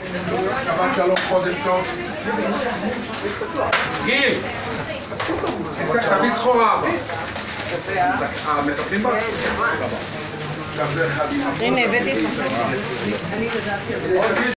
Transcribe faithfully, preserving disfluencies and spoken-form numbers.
שבת שלום, חודש טוב. גיל! תביא סחורה. המטפלים בה? סבבה. הנה, הבאתי את זה.